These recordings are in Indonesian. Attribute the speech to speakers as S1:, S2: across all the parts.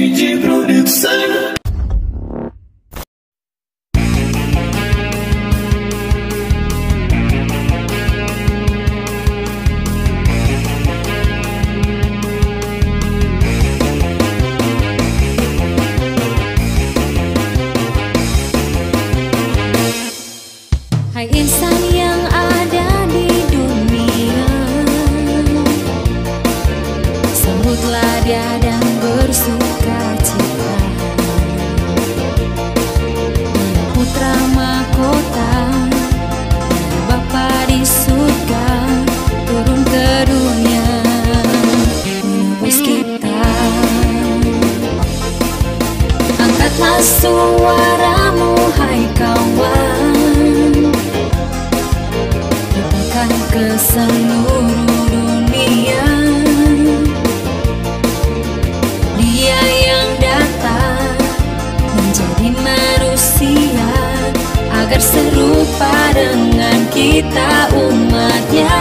S1: DJ Production.
S2: Hai insan yang ada di dunia, sambutlah dia dan bersuka cita. Dia putra mahkota, Bapa di surga turun ke dunia menebus kita. Angkatlah suaramu hai kawan, ke seluruh dunia. Dia yang datang menjadi manusia agar serupa dengan kita umatnya.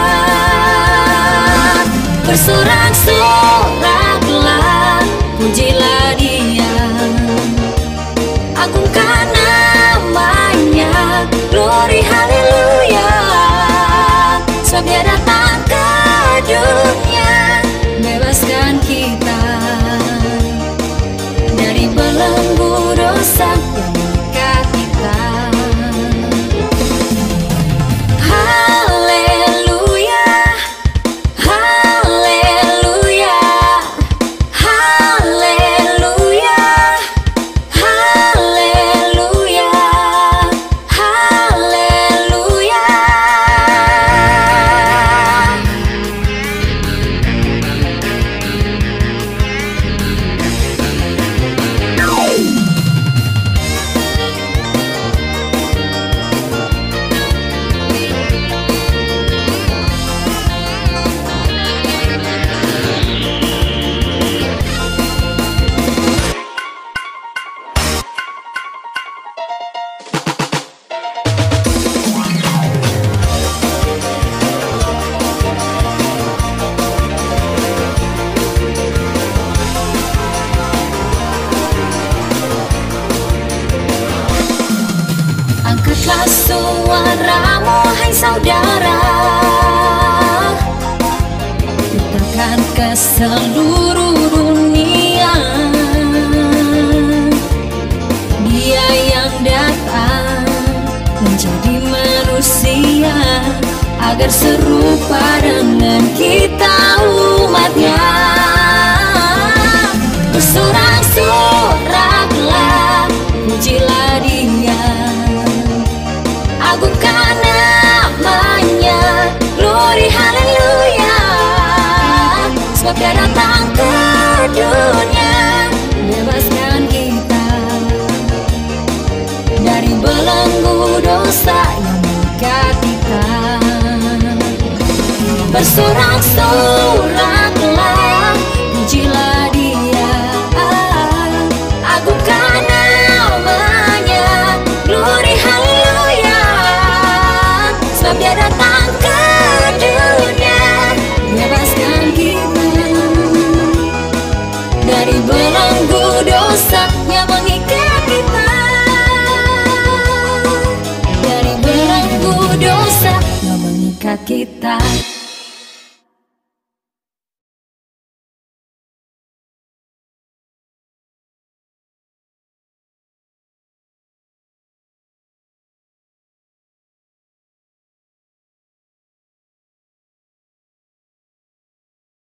S2: Bersorak-soraklah, pujilah dia, agungkan namanya, glory haleluya. Sebab dia datang ke dunia, bebaskan kita dari belenggu dosa yang mengikat kita. Haleluya, haleluya, haleluya, haleluya, haleluya. Angkatlah suaramu hai saudara, katakan ke seluruh dunia. Dia yang datang menjadi manusia agar serupa dengan kita umatnya. Bersorak-soraklah, pujilah dia, agungkan namanya, glory haleluya. Sebab dia datang ke dunia, bebaskan kita dari belenggu dosa yang mengikat kita. Bersorak-soraklah, pujilah dia, agungkan namanya, glory haleluya. Sebab dia datang ke dunia, bebaskan kita dari belenggu dosa yang mengikat kita. Dari belenggu dosa yang mengikat kita.